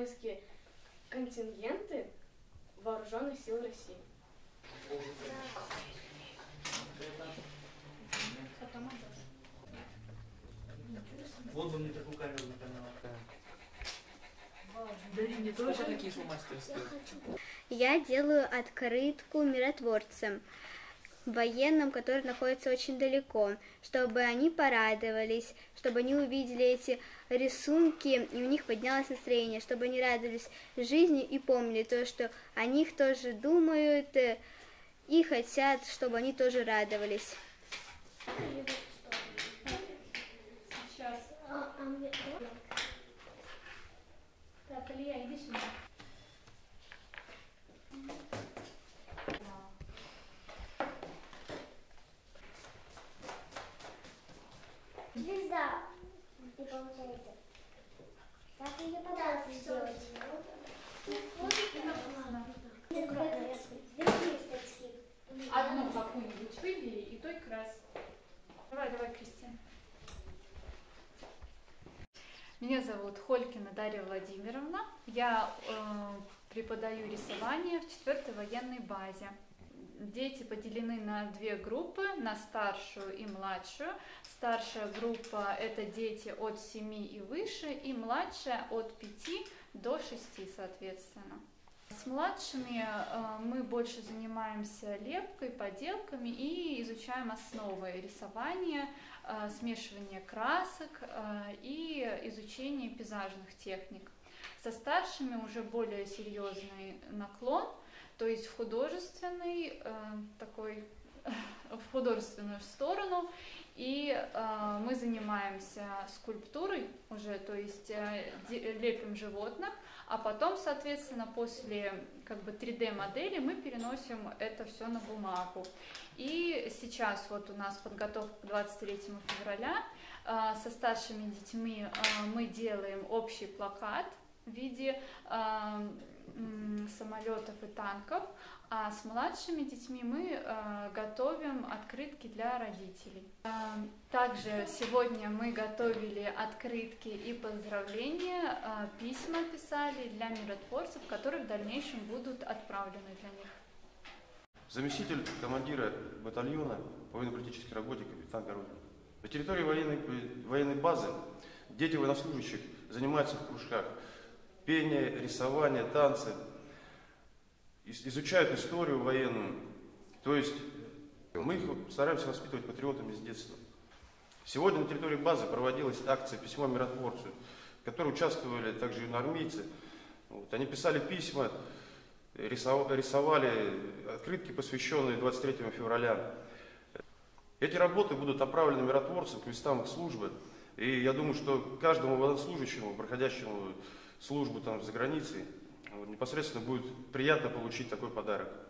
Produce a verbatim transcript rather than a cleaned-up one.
воинские контингенты вооруженных сил России. Вот бы мне такую камеру на канал. Дарине тоже такие фломастеры? Я делаю открытку миротворцам, военным, которые находятся очень далеко, чтобы они порадовались, чтобы они увидели эти рисунки, и у них поднялось настроение, чтобы они радовались жизни и помнили то, что о них тоже думают и хотят, чтобы они тоже радовались. Сейчас. А, а мне... Так, Илья, иди сюда. Звезда. И получается. Как ее подарок сделать? Одну какую-нибудь выбери и той крась. Давай, давай, Кристина. Меня зовут Холькина Дарья Владимировна. Я э, преподаю рисование в четвёртой военной базе. Дети поделены на две группы, на старшую и младшую. Старшая группа – это дети от семи и выше, и младшая от пяти до шести, соответственно. С младшими э, мы больше занимаемся лепкой, поделками и изучаем основы рисования, э, смешивания красок э, и изучение пейзажных техник. Со старшими уже более серьезный наклон, то есть в художественный, э, такой, в художественную сторону. И э, мы занимаемся скульптурой уже, то есть э, лепим животных, а потом, соответственно, после как бы три дэ модели мы переносим это все на бумагу. И сейчас вот у нас подготовка к двадцать третьему февраля. Э, со старшими детьми э, мы делаем общий плакат в виде э, самолетов и танков, а с младшими детьми мы э, готовим открытки для родителей. Э, также сегодня мы готовили открытки и поздравления, э, письма писали для миротворцев, которые в дальнейшем будут отправлены для них. Заместитель командира батальона по военно-политической работе капитан Городин. На территории военной, военной базы дети военнослужащих занимаются в кружках пение, рисование, танцы, изучают историю военную. То есть мы их стараемся воспитывать патриотами с детства. Сегодня на территории базы проводилась акция «Письмо миротворцу», в которой участвовали также юноармейцы. Вот, они писали письма, рисовали открытки, посвященные двадцать третьему февраля. Эти работы будут направлены миротворцам к местам их службы. И я думаю, что каждому военнослужащему, проходящему службу там за границей, непосредственно будет приятно получить такой подарок.